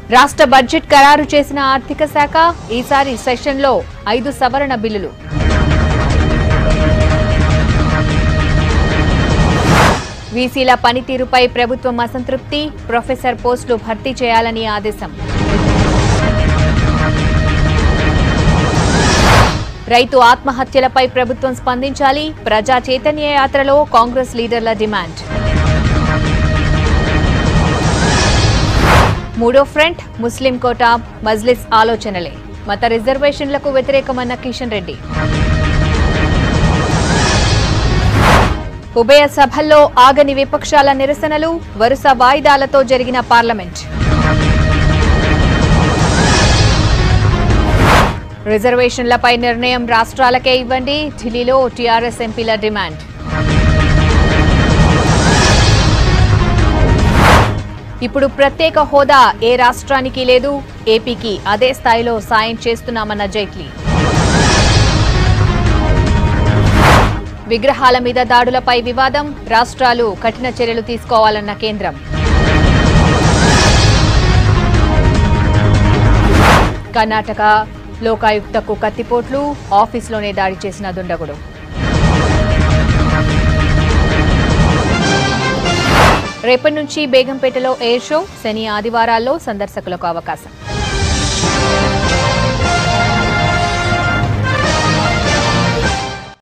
రాష్ట్ర బడ్జెట్ ఖరారు చేసిన ఆర్థిక శాఖ ఈసారి సెషన్లో 5 సవరణ బిల్లులు. వీసీల పనితీరుపై ప్రభుత్వం అసంతృప్తి, ప్రొఫెసర్ పోస్టులు భర్తీ చేయాలని ఆదేశం. రైతు ఆత్మహత్యలపై ప్రభుత్వం స్పందించాలి, ప్రజా చైతన్య యాత్రలో కాంగ్రెస్ లీడర్ల డిమాండ్. మూడో ఫ్రంట్ ముస్లిం కోటా మజ్లిస్ ఆలోచనలే, మత రిజర్వేషన్లకు వ్యతిరేకమన్న కిషన్ రెడ్డి. ఉభయ సభల్లో ఆగని విపక్షాల నిరసనలు, వరుస వాయిదాలతో జరిగిన పార్లమెంట్. రిజర్వేషన్లపై నిర్ణయం రాష్ట్రాలకే ఇవ్వండి, ఢిల్లీలో టీఆర్ఎస్ ఎంపీల డిమాండ్. ఇప్పుడు ప్రత్యేక హోదా ఏ రాష్ట్రానికి లేదు, ఏపీకి అదే స్థాయిలో సాయం చేస్తున్నామన్న జైట్లీ. విగ్రహాల మీద దాడులపై వివాదం, రాష్ట్రాలు కఠిన చర్యలు తీసుకోవాలన్న కేంద్రం. కర్ణాటక లోకాయుక్తకు కత్తిపోట్లు, ఆఫీసులోనే దాడి చేసిన దుండగుడు. రేపటి నుంచి బేగంపేటలో ఎయిర్ షో, శని ఆదివారాల్లో సందర్శకులకు అవకాశం.